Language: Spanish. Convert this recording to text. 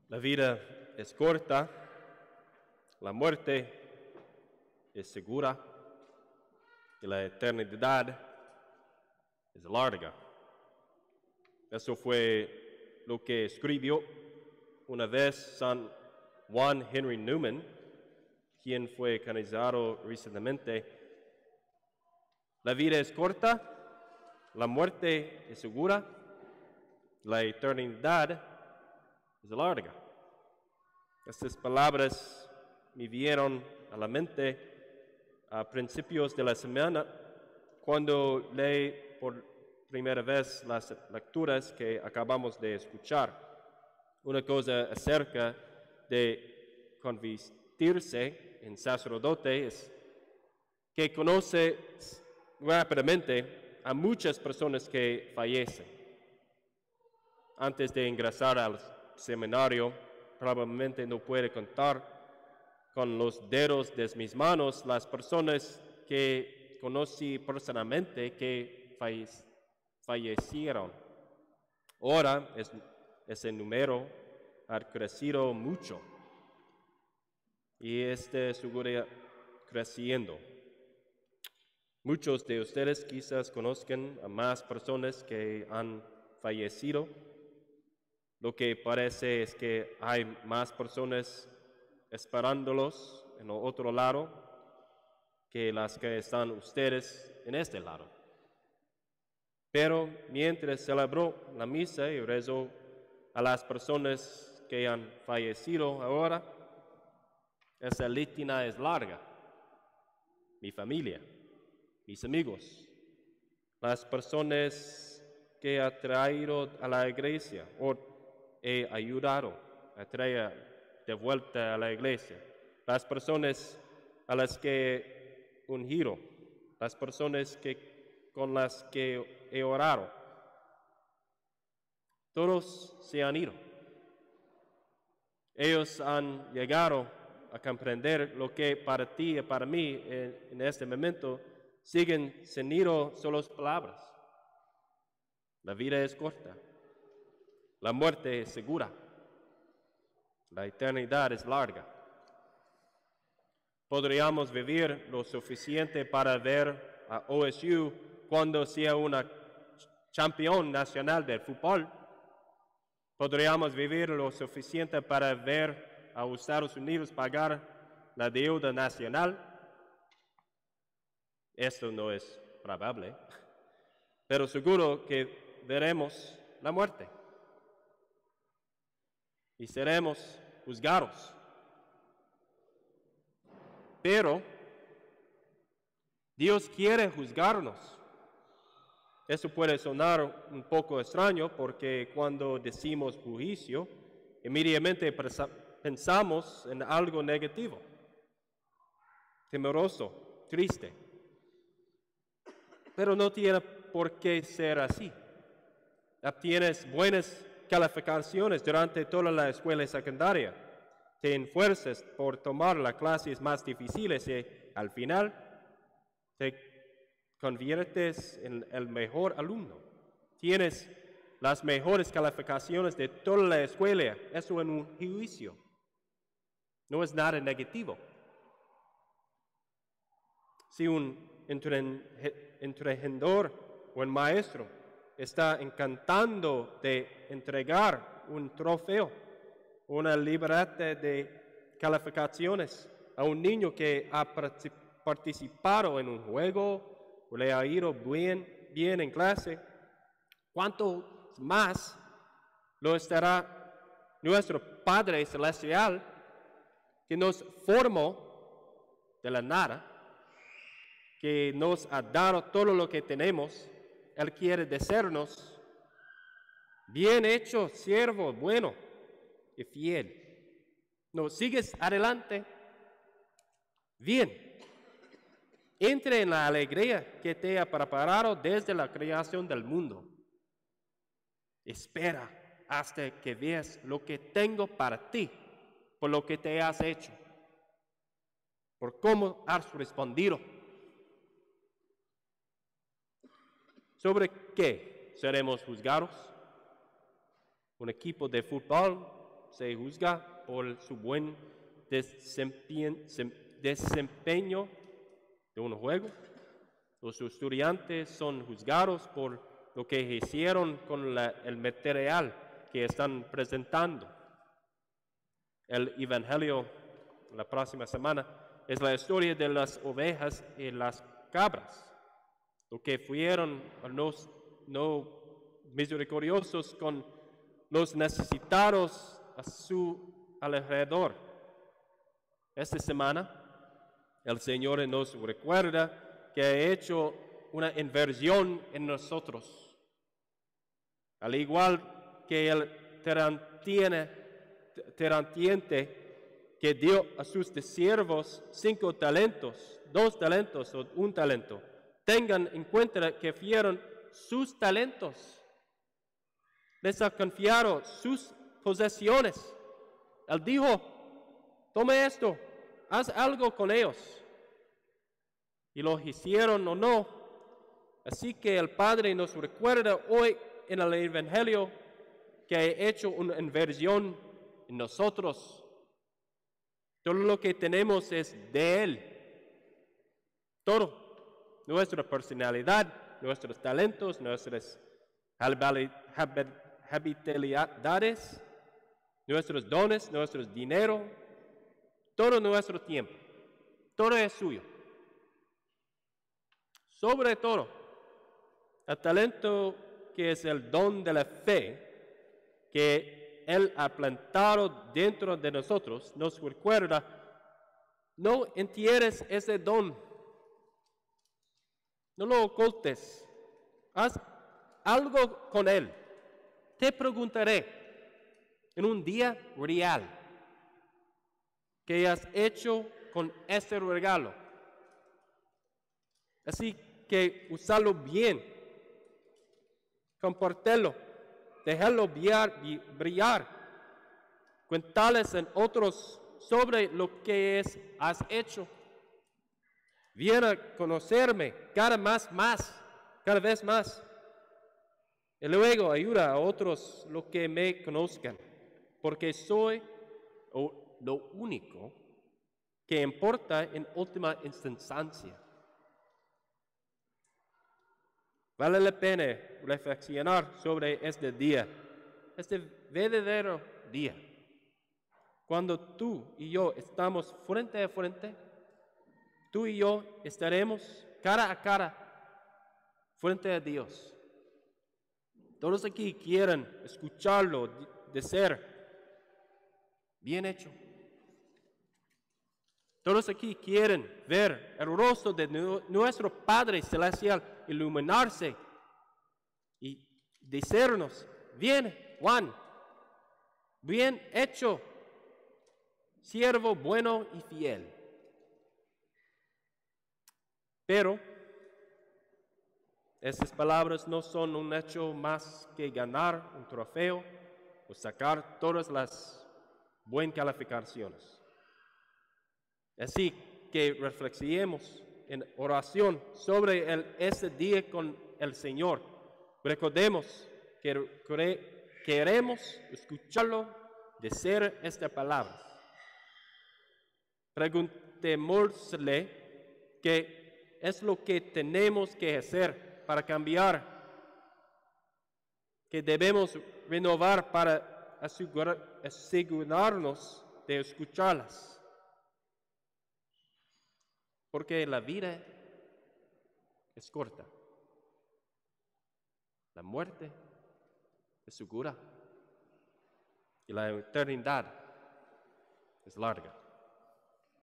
La vida es corta, la muerte es segura y la eternidad es larga. Eso fue lo que escribió una vez San Juan Henry Newman, quien fue canonizado recientemente. La vida es corta, la muerte es segura, la eternidad es larga. Estas palabras me vinieron a la mente a principios de la semana cuando leí por primera vez las lecturas que acabamos de escuchar. Una cosa acerca de convertirse en sacerdote es que conoce rápidamente a muchas personas que fallecen. Antes de ingresar al seminario, probablemente no puede contar con los dedos de mis manos las personas que conocí personalmente que fallecieron. Ahora ese número ha crecido mucho y seguirá creciendo. Muchos de ustedes quizás conozcan a más personas que han fallecido. Lo que parece es que hay más personas esperándolos en el otro lado que las que están ustedes en este lado. Pero mientras celebró la misa y rezó a las personas que han fallecido ahora, esa litania es larga. Mi familia, mis amigos, las personas que he traído a la iglesia o he ayudado a traer de vuelta a la iglesia, las personas a las que he ungido, las personas con las que he orado, todos se han ido. Ellos han llegado a comprender lo que para ti y para mí en este momento siguen siendo solo palabras. La vida es corta, la muerte es segura, la eternidad es larga. Podríamos vivir lo suficiente para ver a OSU cuando sea una campeón nacional del fútbol. Podríamos vivir lo suficiente para ver a Estados Unidos pagar la deuda nacional. Esto no es probable, pero seguro que veremos la muerte y seremos juzgados. Pero Dios quiere juzgarnos. Eso puede sonar un poco extraño porque cuando decimos juicio, inmediatamente pensamos en algo negativo, temeroso, triste. Pero no tiene por qué ser así. Obtienes buenas calificaciones durante toda la escuela secundaria. Te esfuerzas por tomar las clases más difíciles y al final te conviertes en el mejor alumno. Tienes las mejores calificaciones de toda la escuela. Eso es un juicio. No es nada negativo. Si un entrenador o un maestro está encantando de entregar un trofeo, una libreta de calificaciones a un niño que ha participado en un juego o le ha ido bien en clase, ¿cuánto más lo estará nuestro Padre Celestial que nos formó de la nada, que nos ha dado todo lo que tenemos? Él quiere decirnos, bien hecho, siervo, bueno y fiel. No, sigues adelante. Bien. Entre en la alegría que te ha preparado desde la creación del mundo. Espera hasta que veas lo que tengo para ti, por lo que te has hecho, por cómo has respondido. ¿Sobre qué seremos juzgados? ¿Un equipo de fútbol se juzga por su buen desempeño de un juego. Los estudiantes son juzgados por lo que hicieron con el material que están presentando. El Evangelio, la próxima semana, es la historia de las ovejas y las cabras, lo que fueron no misericordiosos con los necesitados a su alrededor. Esta semana, el Señor nos recuerda que ha hecho una inversión en nosotros. Al igual que el terrateniente que dio a sus siervos 5 talentos, 2 talentos o 1 talento, tengan en cuenta que fueron sus talentos. Les ha confiado sus posesiones. Él dijo, tome esto, haz algo con ellos. Y lo hicieron o no. Así que el Padre nos recuerda hoy en el Evangelio que ha hecho una inversión en nosotros. Todo lo que tenemos es de Él. Todo. Nuestra personalidad, nuestros talentos, nuestras habilidades, nuestros dones, nuestro dinero, todo nuestro tiempo. Todo es suyo. Sobre todo, el talento que es el don de la fe que Él ha plantado dentro de nosotros, nos recuerda, no entierres ese don, no lo ocultes, haz algo con Él. Te preguntaré en un día real, ¿qué has hecho con este regalo? Así que usarlo bien, compartirlo, dejarlo brillar, cuentarles en otros sobre lo que has hecho. Viene a conocerme cada vez más. Y luego ayuda a otros lo que me conozcan, porque soy lo único que importa en última instancia. Vale la pena reflexionar sobre este día, este verdadero día, cuando tú y yo estamos frente a frente. Tú y yo estaremos cara a cara frente a Dios. Todos aquí quieren escucharlo, de ser bien hecho. Todos aquí quieren ver el rostro de nuestro Padre Celestial iluminarse y decirnos, bien, Juan, bien hecho, siervo bueno y fiel. Pero estas palabras no son un hecho más que ganar un trofeo o sacar todas las buenas calificaciones. Así que reflexionemos en oración sobre este día con el Señor. Recordemos que queremos escucharlo decir esta palabra. Preguntémosle qué es lo que tenemos que hacer para cambiar, que debemos renovar para asegurarnos de escucharlas. Porque la vida es corta, la muerte es segura y la eternidad es larga.